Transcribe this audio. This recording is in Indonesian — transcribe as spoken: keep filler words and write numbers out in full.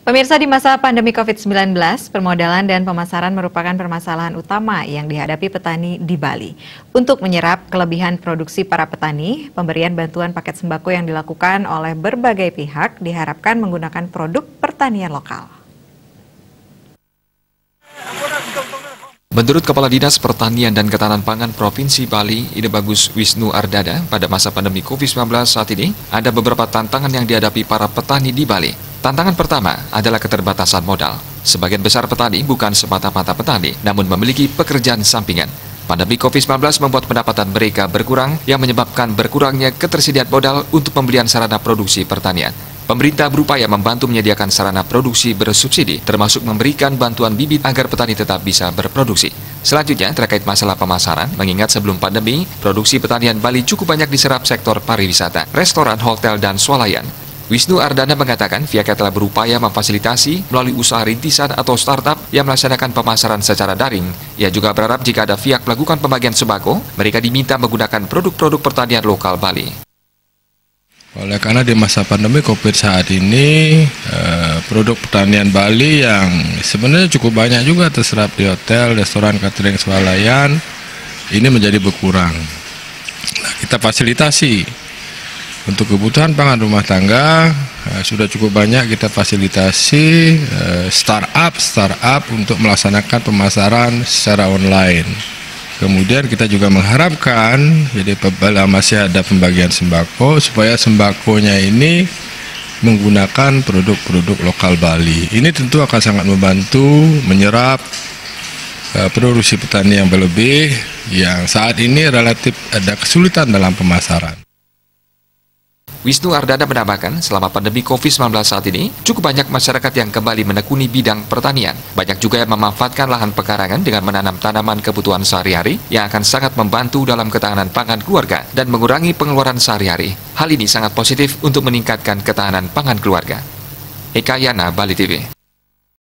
Pemirsa, di masa pandemi covid sembilan belas, permodalan dan pemasaran merupakan permasalahan utama yang dihadapi petani di Bali. Untuk menyerap kelebihan produksi para petani, pemberian bantuan paket sembako yang dilakukan oleh berbagai pihak diharapkan menggunakan produk pertanian lokal. Menurut Kepala Dinas Pertanian dan Ketahanan Pangan Provinsi Bali, Ide Bagus Wisnu Ardada, pada masa pandemi covid sembilan belas saat ini, ada beberapa tantangan yang dihadapi para petani di Bali. Tantangan pertama adalah keterbatasan modal. Sebagian besar petani bukan semata-mata petani, namun memiliki pekerjaan sampingan. Pandemi covid sembilan belas membuat pendapatan mereka berkurang, yang menyebabkan berkurangnya ketersediaan modal untuk pembelian sarana produksi pertanian. Pemerintah berupaya membantu menyediakan sarana produksi bersubsidi, termasuk memberikan bantuan bibit agar petani tetap bisa berproduksi. Selanjutnya, terkait masalah pemasaran, mengingat sebelum pandemi, produksi pertanian Bali cukup banyak diserap sektor pariwisata, restoran, hotel, dan swalayan. Wisnu Ardana mengatakan pihaknya telah berupaya memfasilitasi melalui usaha rintisan atau startup yang melaksanakan pemasaran secara daring. Ia juga berharap jika ada pihak melakukan pembagian sembako, mereka diminta menggunakan produk-produk pertanian lokal Bali. Oleh karena di masa pandemi Covid saat ini, eh, produk pertanian Bali yang sebenarnya cukup banyak juga terserap di hotel, restoran, catering, swalayan, ini menjadi berkurang. Nah, kita fasilitasi untuk kebutuhan pangan rumah tangga, eh, sudah cukup banyak kita fasilitasi eh, startup, startup untuk melaksanakan pemasaran secara online. Kemudian kita juga mengharapkan, jadi masih ada pembagian sembako, supaya sembakonya ini menggunakan produk-produk lokal Bali. Ini tentu akan sangat membantu menyerap uh, produksi petani yang berlebih, yang saat ini relatif ada kesulitan dalam pemasaran. Wisnu Ardana menambahkan, selama pandemi covid sembilan belas saat ini, cukup banyak masyarakat yang kembali menekuni bidang pertanian. Banyak juga yang memanfaatkan lahan pekarangan dengan menanam tanaman kebutuhan sehari-hari yang akan sangat membantu dalam ketahanan pangan keluarga dan mengurangi pengeluaran sehari-hari. Hal ini sangat positif untuk meningkatkan ketahanan pangan keluarga. Eka Yana, Bali T V.